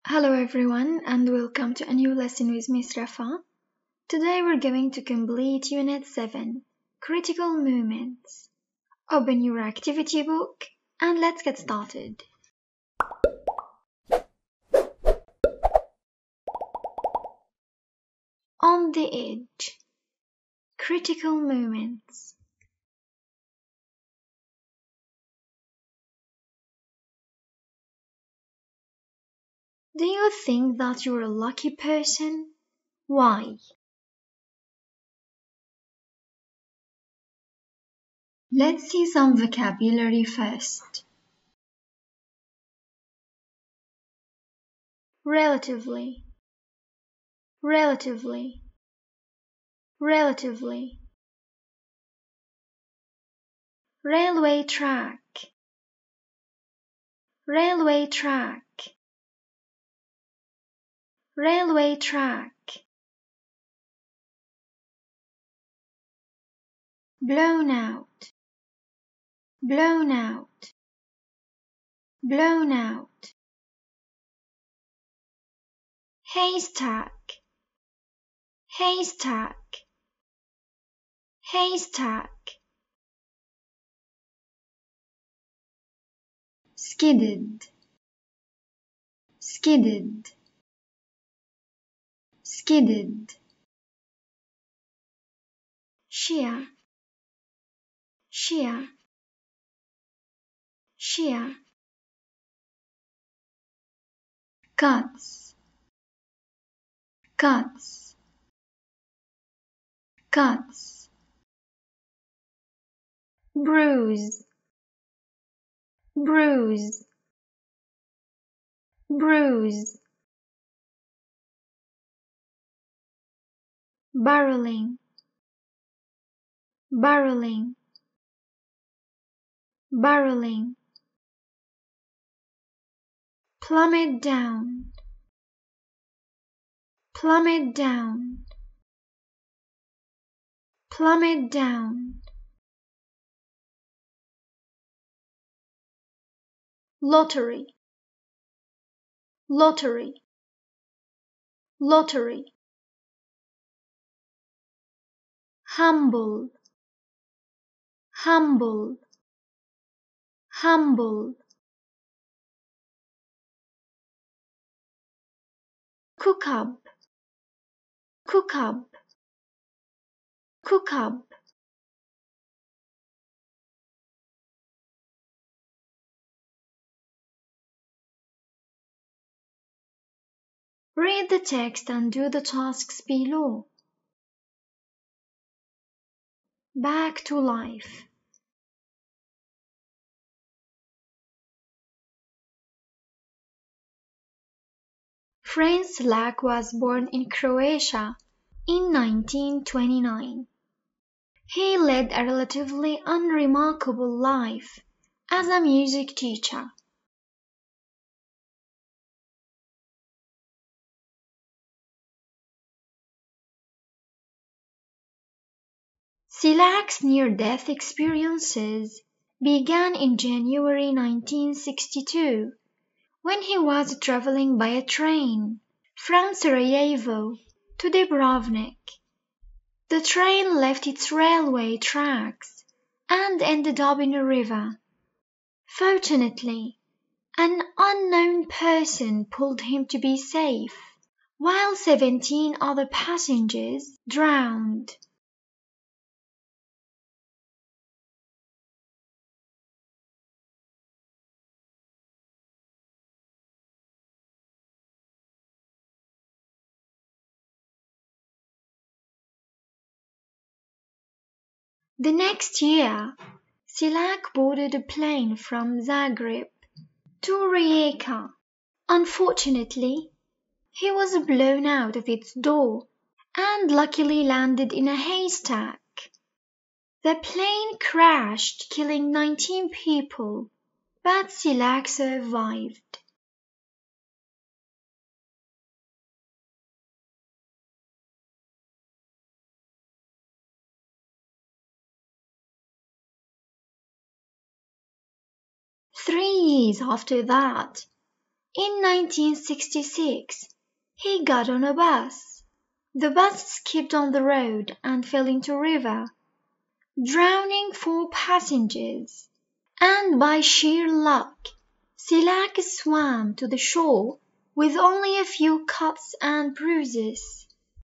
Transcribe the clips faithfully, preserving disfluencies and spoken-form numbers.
Hello everyone and welcome to a new lesson with Miss Rafa. Today we're going to complete Unit seven, Critical Moments. Open your activity book and let's get started. On the edge. Critical moments. Do you think that you're a lucky person? Why? Let's see some vocabulary first. Relatively. Relatively. Relatively. Railway track. Railway track. Railway track. Blown out. Blown out. Blown out. Haystack. Haystack. Haystack. Skidded. Skidded. Skidded. Shear. Shear. Shear. Cuts. Cuts. Cuts. Bruise. Bruise. Bruise. Barreling. Barreling. Barreling. Plummet down. Plummet down. Plummet down. Lottery. Lottery. Lottery. Humble. Humble. Humble. Cook up. Cook up. Cook up. Read the text and do the tasks below. Back to life. Franz Slak was born in Croatia in nineteen twenty-nine. He led a relatively unremarkable life as a music teacher. Slak's near-death experiences began in January nineteen sixty-two, when he was traveling by a train from Sarajevo to Dubrovnik. The train left its railway tracks and ended up in a river. Fortunately, an unknown person pulled him to be safe, while seventeen other passengers drowned. The next year, Slak boarded a plane from Zagreb to Rijeka. Unfortunately, he was blown out of its door and luckily landed in a haystack. The plane crashed, killing nineteen people, but Slak survived. Three years after that, In nineteen sixty-six, he got on a bus. The bus skipped on the road and fell into a river, drowning four passengers, and by sheer luck, Silak swam to the shore with only a few cuts and bruises.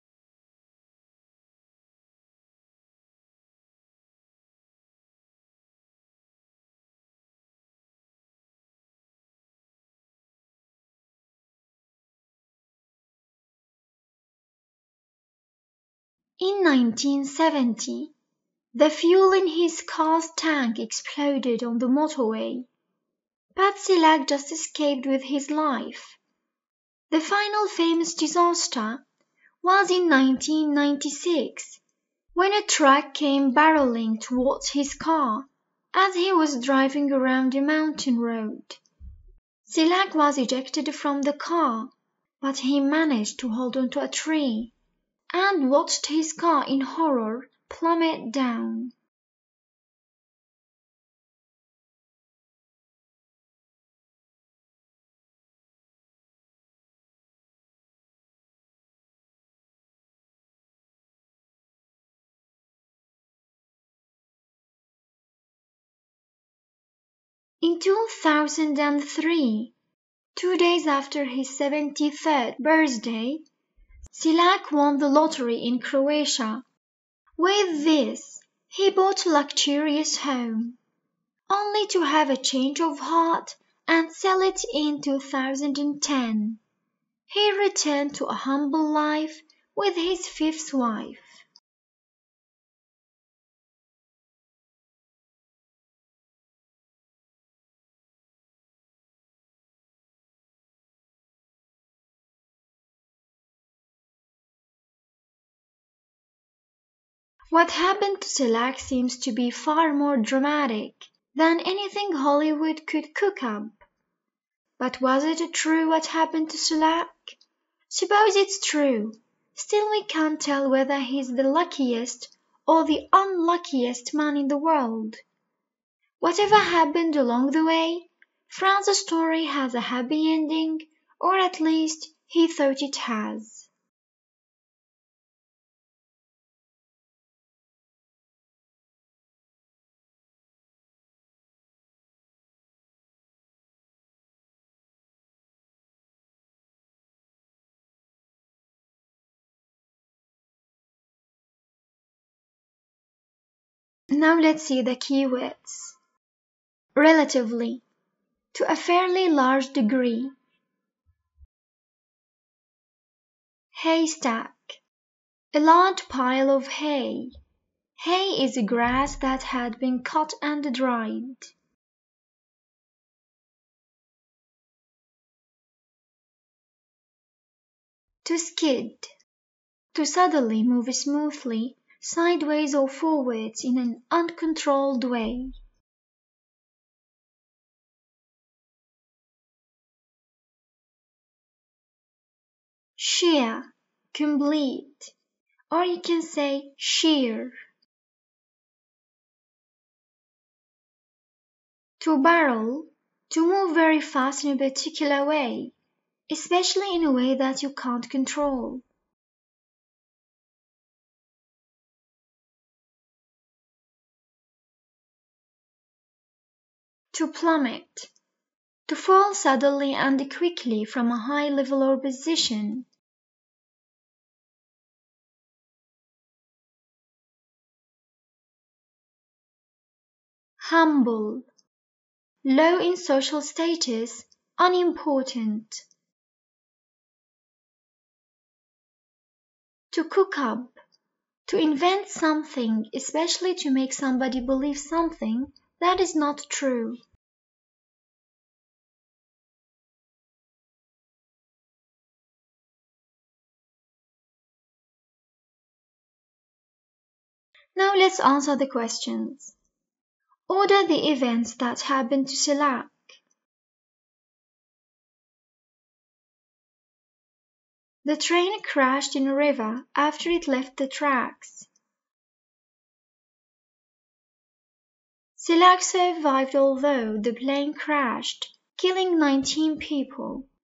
In nineteen seventy, the fuel in his car's tank exploded on the motorway, but Silak just escaped with his life. The final famous disaster was in nineteen ninety-six, when a truck came barreling towards his car as he was driving around a mountain road. Silak was ejected from the car, but he managed to hold onto a tree and watched his car in horror plummet down. In two thousand three, two days after his seventy-third birthday, Silak won the lottery in Croatia. With this, he bought a luxurious home, only to have a change of heart and sell it in two thousand ten. He returned to a humble life with his fifth wife. What happened to Silak seems to be far more dramatic than anything Hollywood could cook up. But was it true what happened to Silak? Suppose it's true, still we can't tell whether he's the luckiest or the unluckiest man in the world. Whatever happened along the way, Franz's story has a happy ending, or at least he thought it has. Now let's see the keywords. Relatively, to a fairly large degree. Haystack, a large pile of hay. Hay is grass that had been cut and dried. To skid, to suddenly move smoothly, sideways or forwards in an uncontrolled way. Sheer, complete, or you can say sheer. To barrel, to move very fast in a particular way, especially in a way that you can't control. To plummet, to fall suddenly and quickly from a high level or position. Humble, low in social status, unimportant. To cook up, to invent something, especially to make somebody believe something that is not true. Now let's answer the questions. Order the events that happened to Silak. The train crashed in a river after it left the tracks. Silak survived although the plane crashed, killing nineteen people.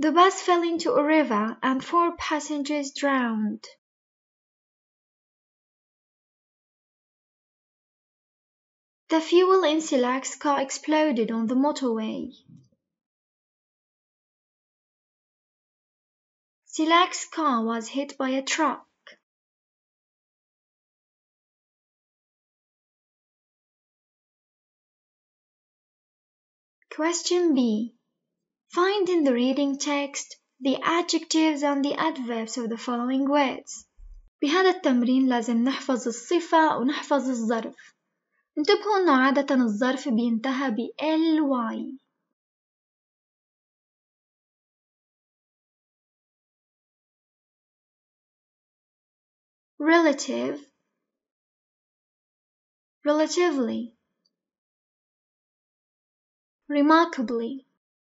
The bus fell into a river and four passengers drowned. The fuel in Silak's car exploded on the motorway. Silak's car was hit by a truck. Question B. Find in the reading text the adjectives and the adverbs of the following words. بهذا التمرين لازم نحفظ الصفة ونحفظ الظرف. انتبهوا أنه عادة الظرف بينتهى ب ly. Relative, relatively, remarkably,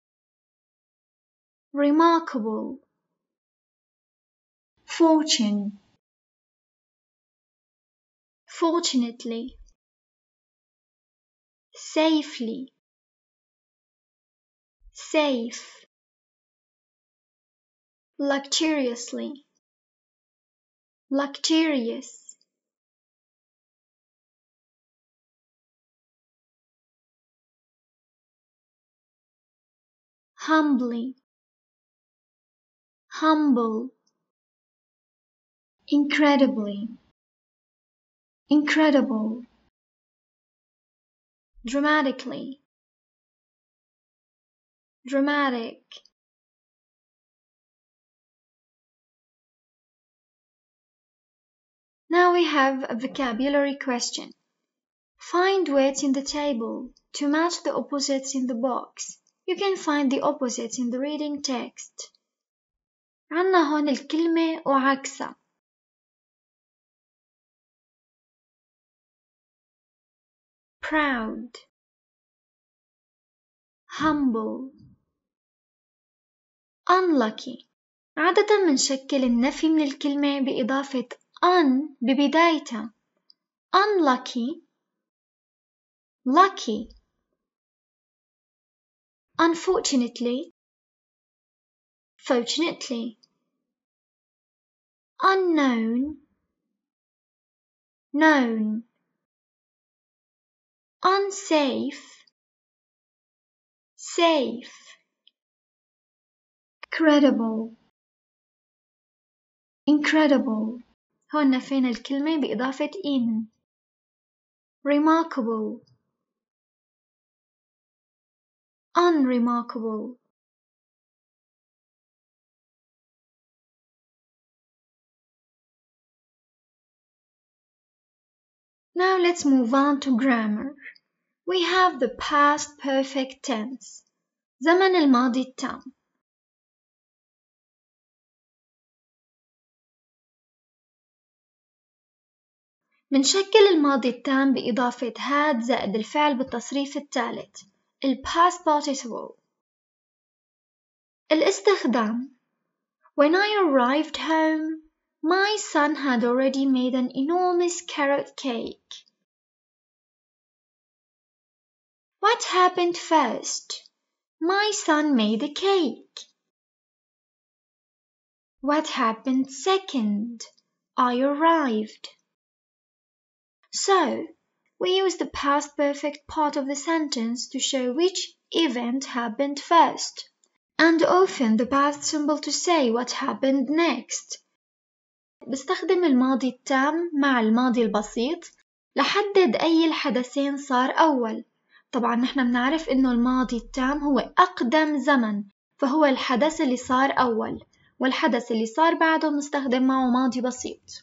remarkable, fortune, fortunately, safely, safe, luxuriously, luxurious, humbly, humble, incredibly, incredible, dramatically, dramatic. Now we have a vocabulary question. Find words in the table to match the opposites in the box. You can find the opposites in the reading text. عنا هون الكلمة وعكسها. Proud, humble, unlucky. عادة منشكل النفي من الكلمة بإضافة un ببدايتها. Unlucky, lucky. Unfortunately, fortunately. Unknown, known. Unsafe, safe. Credible, incredible. هون نفينا الكلمة بإضافة in. Remarkable, unremarkable. Now let's move on to grammar. We have the past perfect tense. زمن الماضي التام. منشكل الماضي التام بإضافة had زائد الفعل بالتصريف الثالث. ال past participle. الاستخدام. When I arrived home, my son had already made an enormous carrot cake. What happened first? My son made a cake. What happened second? I arrived. So, we use the past perfect part of the sentence to show which event happened first, and often the past symbol to say what happened next. بستخدم الماضي التام مع الماضي البسيط لحدد أي الحدثين صار أول. طبعا نحن بنعرف إنه الماضي التام هو أقدم زمن، فهو الحدث اللي صار أول، والحدث اللي صار بعده بنستخدم معه ماضي بسيط.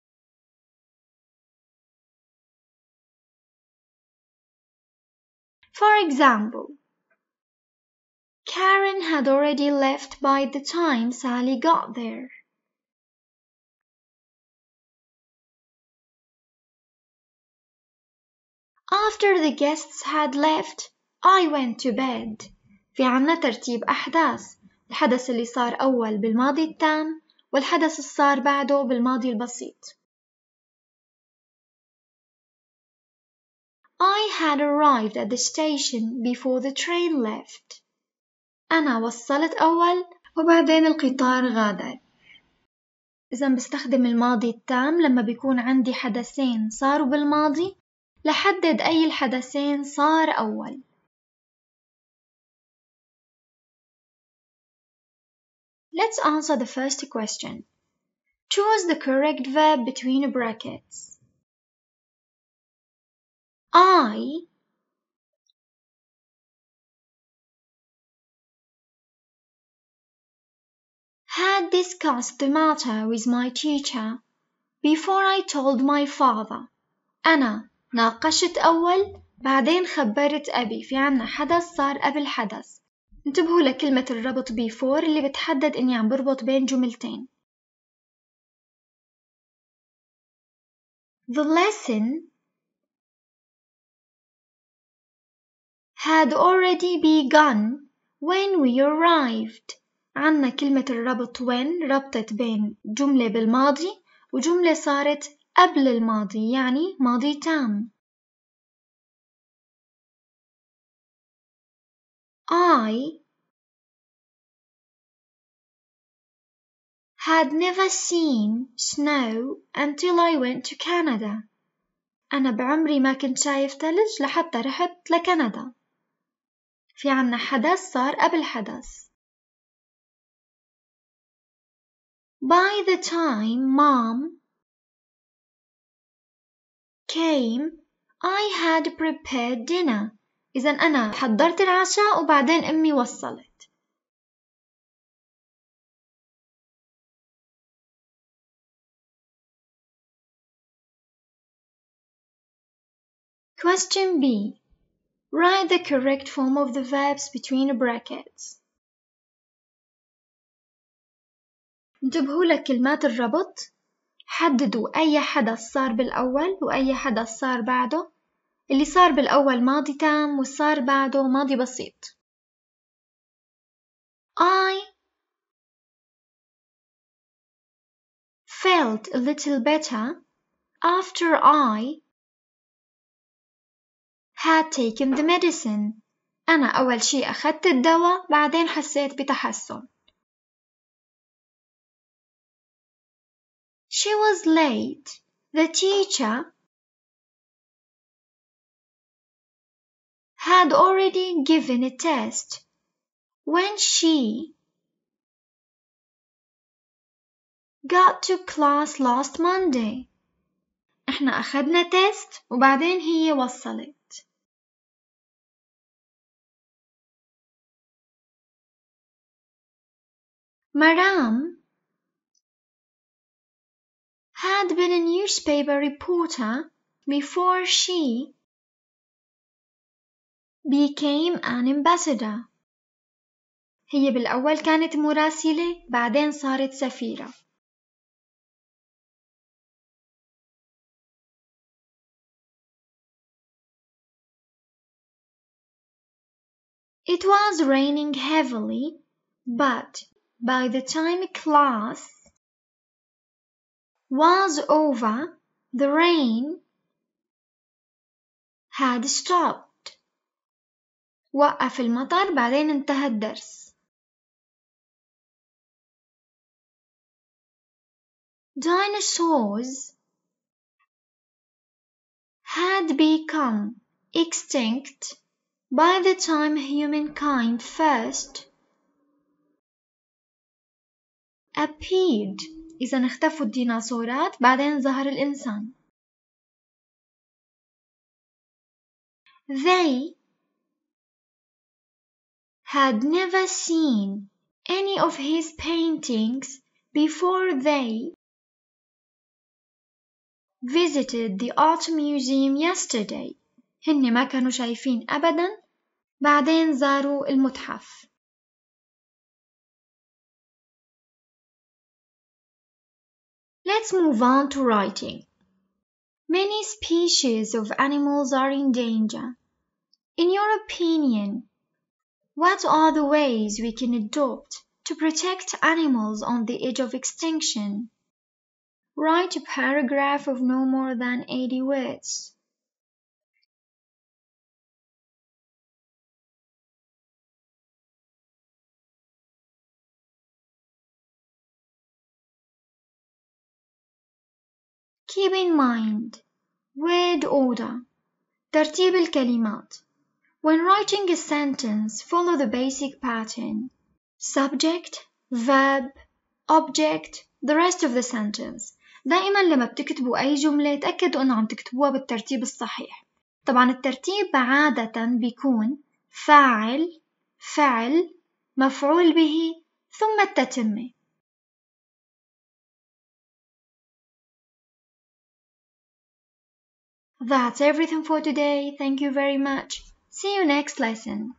For example, Karen had already left by the time Sally got there. After the guests had left, I went to bed. في عنا ترتيب أحداث. الحدث اللي صار أول بالماضي التام، والحدث اللي صار بعده بالماضي البسيط. I had arrived at the station before the train left. أنا وصلت أول وبعدين القطار غادر. إذا بستخدم الماضي التام لما بيكون عندي حدثين صاروا بالماضي لحدد أي الحدثين صار أول. Let's answer the first question. Choose the correct verb between brackets. I had discussed the matter with my teacher before I told my father. أنا ناقشت أول بعدين خبرت أبي. في عنا حدث صار قبل حدث. انتبهوا لكلمة الربط before اللي بتحدد إني عم بربط بين جملتين. The lesson had already begun when we arrived. عنا كلمة الربط when ربطت بين جملة بالماضي وجملة صارت قبل الماضي يعني ماضي تام. I had never seen snow until I went to Canada. أنا بعمري ما كنت شايف ثلج لحتى رحت لكندا. في عنا حدث صار قبل حدث. By the time mom came, I had prepared dinner. إذا أنا حضرت العشاء وبعدين أمي وصلت. Question B. Write the correct form of the verbs between brackets. انتبهوا لكلمات الربط. حددوا أي حدث صار بالأول وأي حدث صار بعده. اللي صار بالأول ماضي تام والصار بعده ماضي بسيط. I felt a little better after I had taken the medicine. أنا أول شيء أخذت الدواء بعدين حسيت بتحسن. She was late. The teacher had already given a test when she got to class last Monday. إحنا أخذنا تيست وبعدين هي وصلت. Maram had been a newspaper reporter before she became an ambassador. هي بالأول كانت مراسلة بعدين صارت سفيرة. It was raining heavily, but by the time class was over, the rain had stopped. وقف المطر بعدين انتهى الدرس. Dinosaurs had become extinct by the time humankind first appeared. إذا اختفوا الديناصورات بعدين ظهر الإنسان. They had never seen any of his paintings before they visited the art museum yesterday. هن ما كانوا شايفين أبدا بعدين زاروا المتحف. Let's move on to writing. Many species of animals are in danger. In your opinion, what are the ways we can adopt to protect animals on the edge of extinction? Write a paragraph of no more than eighty words. keep in mind word order ترتيب الكلمات. When writing a sentence, follow the basic pattern: subject, verb, object, the rest of the sentence. دائما لما بتكتبوا أي جملة تأكدوا أنه عم تكتبوها بالترتيب الصحيح. طبعا الترتيب عادة بيكون فاعل، فعل، مفعول به، ثم التتمة. That's everything for today. Thank you very much. See you next lesson.